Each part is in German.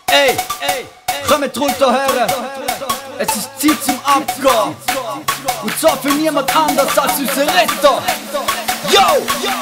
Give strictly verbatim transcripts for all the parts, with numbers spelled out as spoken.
Ey, kommt runter hören. Es ist Zeit zum Abgehen. Und zwar für niemand anders als unser Retter. Yo!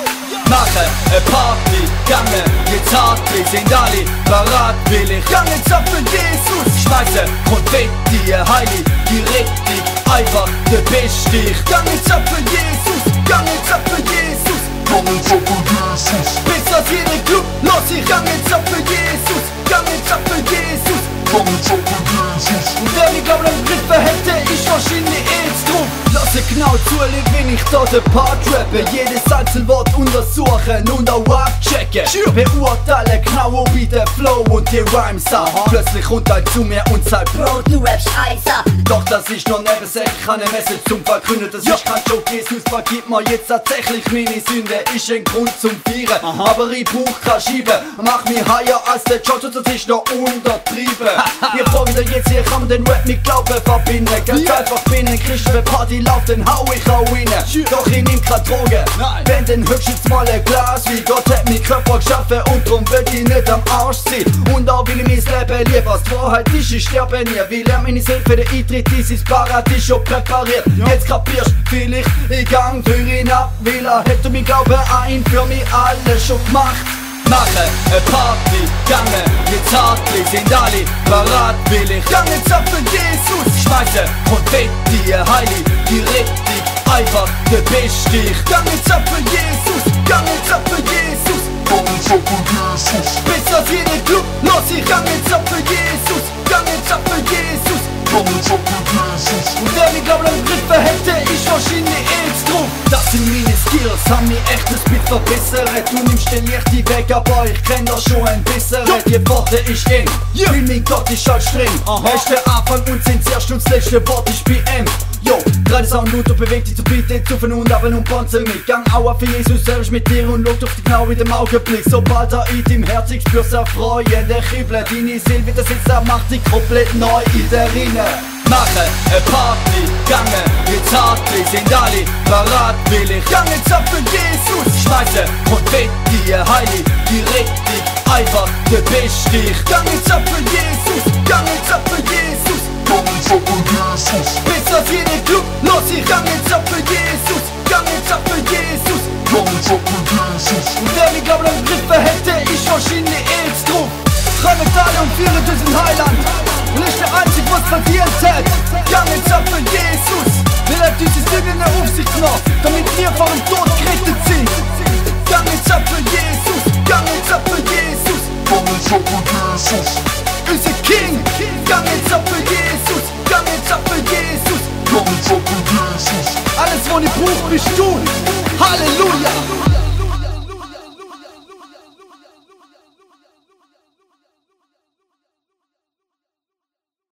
Machen eine Party, gange jetzt hart, wir sind alle parat, will ich gang jetzt ab für Jesus. Schmeiße Konfetti, heilig, die richtig, einfach der Beste. Ich gang jetzt ab für Jesus, gang jetzt ab für Jesus. Gang jetzt ab für Jesus. Bis aus jedem Club, los, ich gang jetzt ab für Jesus, gang jetzt ab für Jesus. Gang jetzt ab für Jesus. Und wer mich glaubt am Griffe hätte, ich wahrscheinlich jetzt drauf. Lasse genau zu, wenn ich da den Part rappe. Jedes Einzelwort untersuchen und auch abchecken. Beurteile genau, ob ich den Flow und die Rhymes sah. Plötzlich kommt ein zu mir und sagt: Bro, du rappst Eiser. Doch das ist noch Nebensäck, ich kann eine Message zum Verkünden. Das ist kein Joke, Jesus vergibt mir jetzt tatsächlich meine Sünde. Ist ein Grund zum Feiern, aber ich brauch keine Scheibe. Mach mich higher als der Jojo, das ist noch untertrieben. Ihr fragt wieder jetzt, hier kann man den Rap mit Glauben verbinden. Ganz einfach bin ein Christ, wenn Party läuft, dann hau ich auch rein. Doch ich nehm grad Drogen, wenn dann höchstens mal ein Glas. Wie Gott hat mein Körper geschaffen und drum will ich nicht am Arsch sein. Und auch will ich mein Leben lieben, was die Wahrheit ist, ich sterbe nie. Weil er meine Seele für den Eintritt ist ins Paradies schon präpariert. Jetzt kapierst vielleicht, ich gang für ihn ab, weil er hätte mein Glauben an ihn für mich alle schon gemacht. Machen eine Party, gange jetzt hart, wir sind alle parat, will ich gang jetzt ab für Jesus. Schmeiße Konfetti, heilig, die richtig, einfach der Beste. Ich gang jetzt ab für Jesus, gang jetzt ab für Jesus. Gang jetzt ab für Jesus. Bis aus jedem Club, los, ich gang jetzt ab für Jesus, gang jetzt ab für Jesus. Gang jetzt ab für Jesus. Und wer mich glaubt am Griffe hätte, ich wahrscheinlich jetzt drauf. Das sind meine Skills, haben mir echtes Bild verbessert. Du nimmst den leichten Weg, aber ich kenn das schon ein bisschen. Die Worte ist eng, weil mein Gott ist halt streng. Er ist der Anfang und sind zuerst und das letzte Wort ist B M. Yo, gerade Sound und du bewegt dich zu bieten, zu von und ab und Panzer mit. Gang Aua für Jesus, selbst mit dir und lobt auf dich genau in dem Augenblick. Sobald er in deinem Herz spürst er Freude, der Kribbel, deine Seele wird das jetzt, er macht dich komplett neu in der Rinne. Machen eine Party, gange jetzt hart, wir sind alle parat, will ich gang jetzt ab für Jesus. Schmeiße Konfetti, heilig, die richtig, einfach der Beste. Ich gang jetzt ab für Jesus, gang jetzt ab für Jesus. Gang jetzt ab für Jesus. Bis aus jedem Club, los, ich gang jetzt ab für Jesus, gang jetzt ab für Jesus. Gang jetzt ab für Jesus. Und wer mich glaubt am Griffe hätte, ich wahrscheinlich jetzt drauf. Kommen alle und führen durch den Heiland. Und ich der Einzige, was verdient hat. Gang jetzt ab für Jesus. Will er dieses Ding in der Aufsicht noch, damit wir vor dem Tod gerettet sind. Gang jetzt ab für Jesus, gang jetzt ab für Jesus. Gang jetzt ab für Jesus. Unser King, gang jetzt ab für Jesus, gang jetzt ab für Jesus. Gang jetzt ab für Jesus. Alles, was ich brauch, bist du. Halleluja.